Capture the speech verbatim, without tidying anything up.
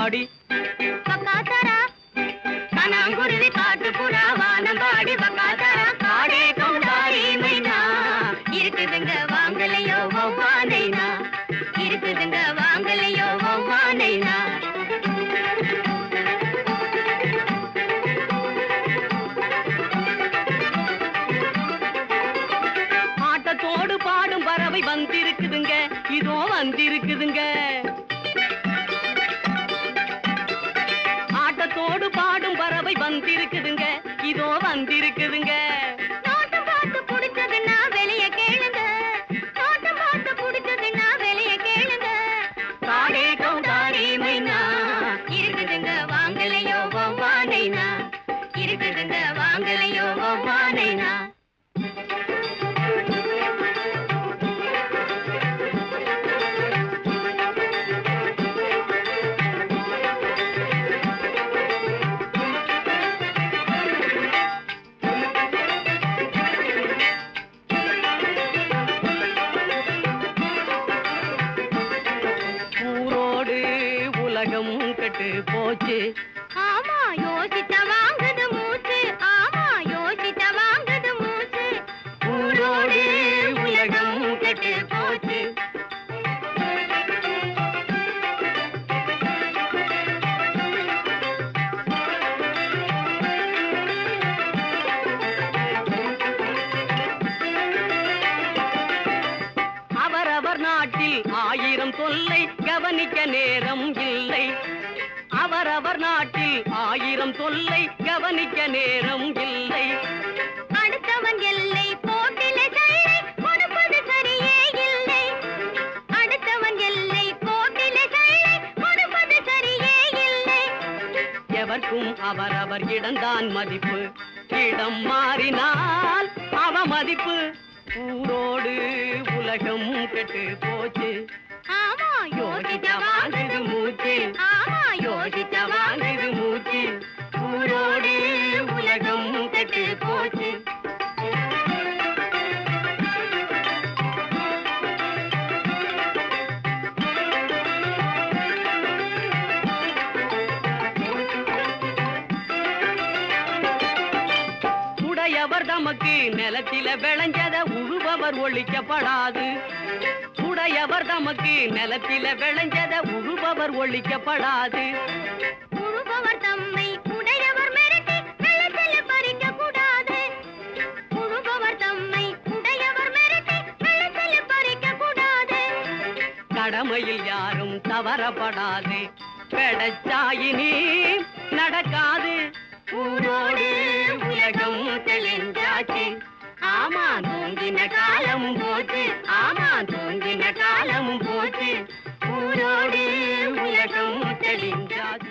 பாடி பக்காதரா கனாங்குருவி காட்டு புறா வானம் பாடி பக்காதரா காடே கௌதாரி மைனா இருக்குதுங்க வாங்கலையோ வௌவானைனா இருக்குதுங்க வாங்கலையோ வௌவானைனா ஆட்டத்தோடு பாடும் பறவை வந்திருக்குதுங்க இதோ வந்திருக்குதுங்க ஆட்டத்தோடு பாடும் பறவை வந்திருக்குதுங்க இதோ வந்திருக்குதுங்க தோட்டம் பார்த்து பிடிச்சதுன்னா வெளிய கேளுங்க தோட்டம் பார்த்து பிடிச்சதுன்னா வெளிய கேளுங்க காடே கௌதாரி மைனா இருக்குதுங்க வாங்கலையோ வௌவானைனா இருக்குதுங்க வாங்கலையோ வௌவானைனா உலகம் கெட்டு போச்சு ஆமா யோசித்த வாங்குது மூச்சு ஆமா யோசித்த வாங்குது மூச்சு ஊரோடு உலகம் கெட்டு போச்சு அவரவர் நாட்டில் ஆயிரம் தொல்லை கவனிக்க நேரம் இல்லை அவரவர் நாட்டில் ஆயிரம் தொல்லை கவனிக்க நேரம் இல்லை அடுத்தவன் எல்லை போட்டிலே சல்லை கொடுப்பது சரியே இல்லை அடுத்தவன் எல்லை போட்டிலே சல்லை கொடுப்பது சரியே இல்லை எவர்க்கும் அவரவர் இடம்தான் மதிப்பு இடம் மாறினால் அவ மதிப்பு ஊரோடு உலகம் கெட்டு போச்சு ஆமா யோசித்த வாங்குது மூச்சு ஆமா யோசித்த வாங்குது மூச்சு ஊரோடு உலகம் கெட்டு போச்சு உடையவர் தமக்கு நிலத்தில விளைஞ்சத உழுபவர் ஒழிக்கப்படாது உடையவர் தமக்கு நிலத்தில விளைஞ்சத உழுபவர் ஒழிக்கப்படாது உழுபவர் தம்மை உடையவர் மிரட்டி நிலத்தில பறிக்க கூடாது உழுபவர் தம்மை உடையவர் மிரட்டி நிலத்தில பறிக்க கூடாது கடமையில் யாரும் தவறப்படாது பெடச்சாயினி நடக்காது ஊரோடு உலகம் தெளிஞ்சாச்சு ஆமா தூங்கின காலமும் போச்சு ஆமா தூங்கின காலமும் போச்சு ஊரோடு உலகம் தெளிஞ்சாச்சு